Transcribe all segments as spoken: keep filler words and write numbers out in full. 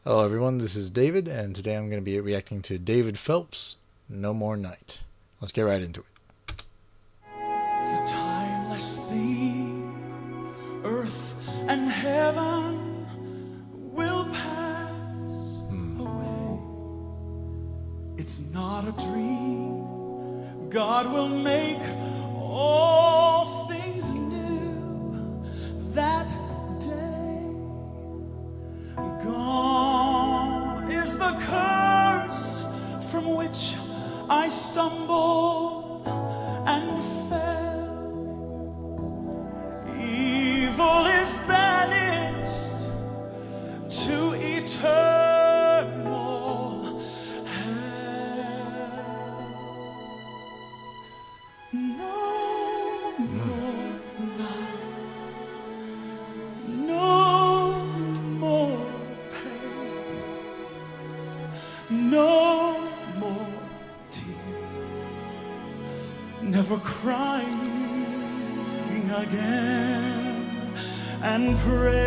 Hello everyone, this is David, and today I'm going to be reacting to David Phelps, No More Night. Let's get right into it. The timeless theme, earth and heaven will pass hmm. away. It's not a dream, God will make all things new that day. Gone is the curse from which I stumbled and fell. Evil is banished to eternal hell. No more night, no more pain, no more never crying again, and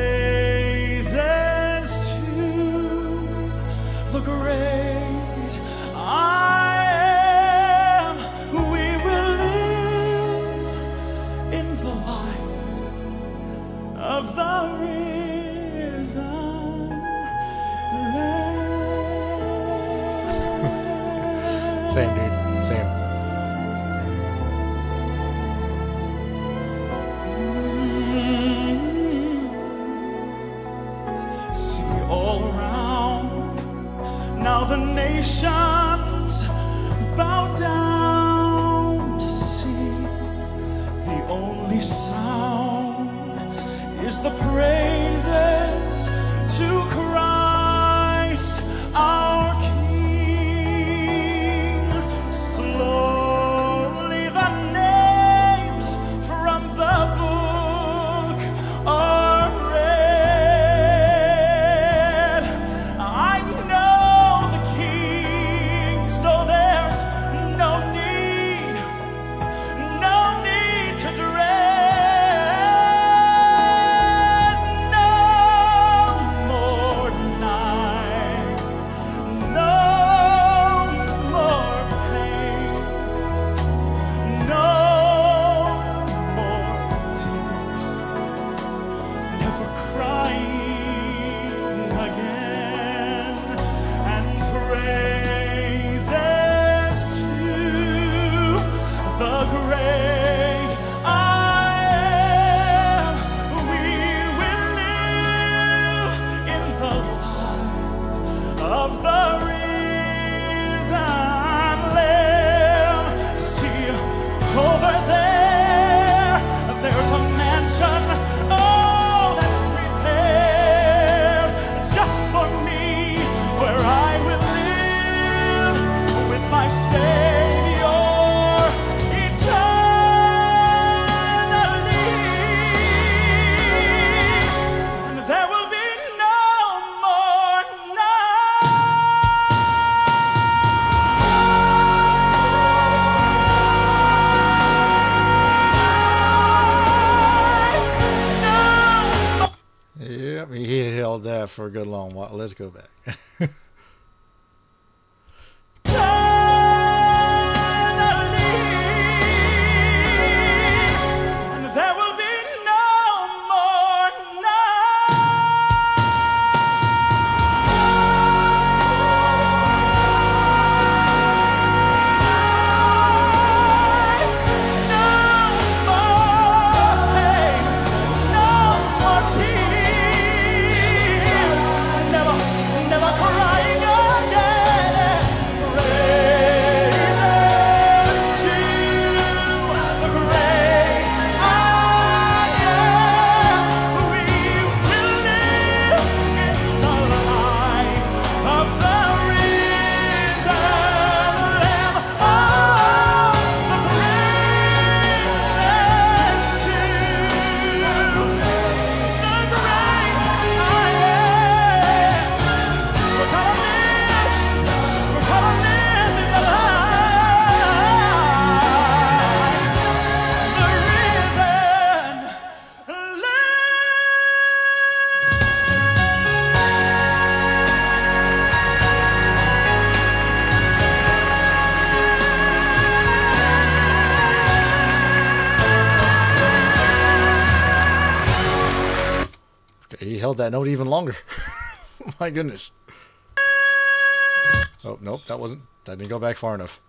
praises to the great I am. We will live in the light of the risen Lamb. Same dude, same. All around, now the nations bow down to see. The only sound is the praises to Christ our King. Slowly the names from the book are He held that for a good long while. Let's go back. Never cry that note even longer. My goodness. Oh, nope, that wasn't. That didn't go back far enough.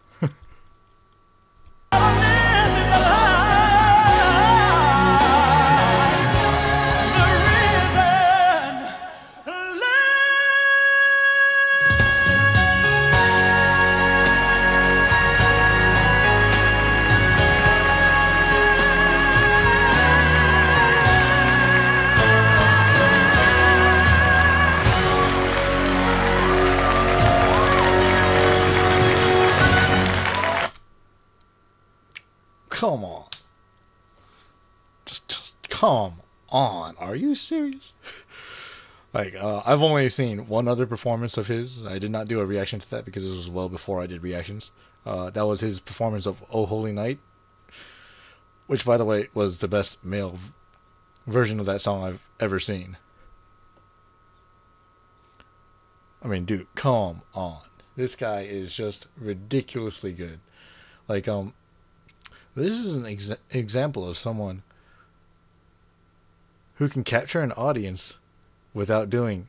Come on. Just, just come on. Are you serious? Like, uh, I've only seen one other performance of his. I did not do a reaction to that because this was well before I did reactions. Uh, that was his performance of Oh Holy Night, which, by the way, was the best male v- version of that song I've ever seen. I mean, dude, come on. This guy is just ridiculously good. Like, um, this is an exa- example of someone who can capture an audience without doing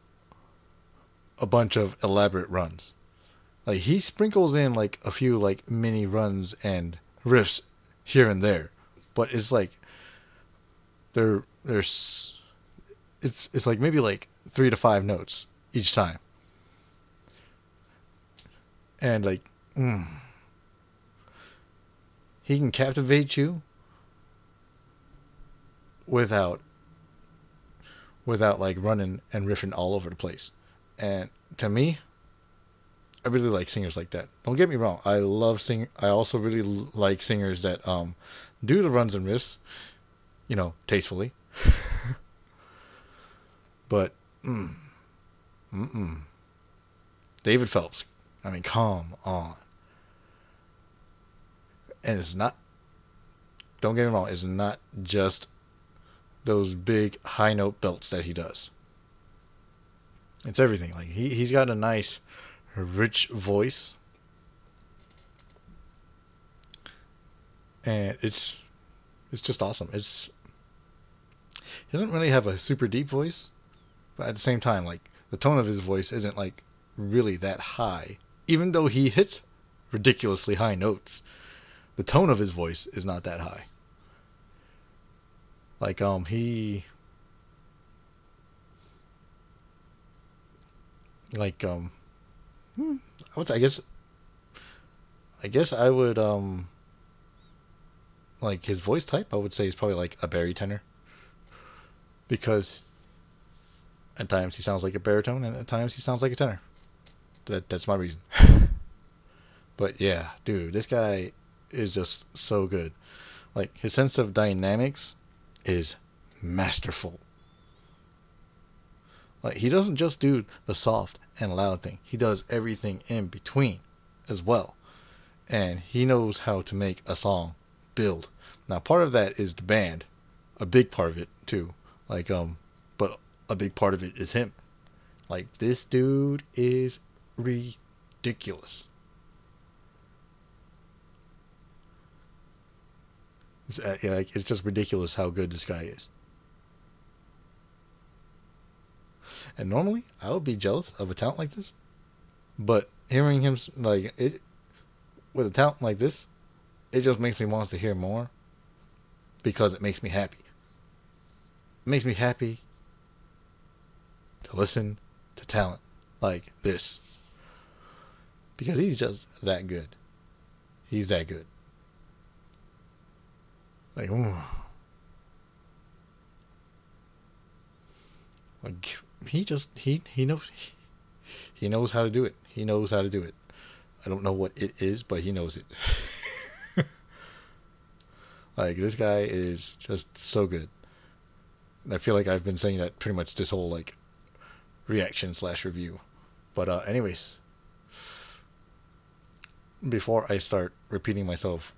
a bunch of elaborate runs. Like, he sprinkles in like a few like mini runs and riffs here and there, but it's like there there's it's it's like maybe like three to five notes each time, and like. Mm, He can captivate you without without like running and riffing all over the place. And to me, I really like singers like that. Don't get me wrong. I love sing I also really l- like singers that um do the runs and riffs, you know, tastefully. But mm, mm-mm. David Phelps. I mean, come on. And it's not, don't get me wrong, it's not just those big high note belts that he does. It's everything. Like, he, he's got a nice, rich voice. And it's, it's just awesome. It's, he doesn't really have a super deep voice, but at the same time, like, the tone of his voice isn't, like, really that high. Even though he hits ridiculously high notes, the tone of his voice is not that high. Like, um, he, like, um, hmm, I would say, I guess, I guess I would, um, like, his voice type, I would say is probably like a baritone. Because at times he sounds like a baritone, and at times he sounds like a tenor. That, that's my reason. But yeah, dude, this guy is just so good. Like, his sense of dynamics is masterful. Like, he doesn't just do the soft and loud thing. He does everything in between as well. And he knows how to make a song build. Now, part of that is the band. A big part of it, too. Like, um, but a big part of it is him. Like, this dude is ridiculous. It's, uh, yeah, like, it's just ridiculous how good this guy is. And normally, I would be jealous of a talent like this. But hearing him, like, it, with a talent like this, it just makes me want to hear more. Because it makes me happy. It makes me happy to listen to talent like this. Because he's just that good. He's that good. Like, ooh. Like, he just, he, he knows, he, he knows how to do it. He knows how to do it. I don't know what it is, but he knows it. Like, this guy is just so good. And I feel like I've been saying that pretty much this whole, like, reaction slash review. But, uh, anyways, before I start repeating myself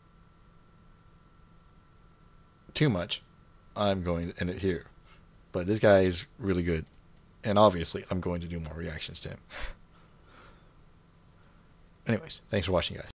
too much, I'm going to end it here. But this guy is really good. And obviously, I'm going to do more reactions to him. Anyways, thanks for watching, guys.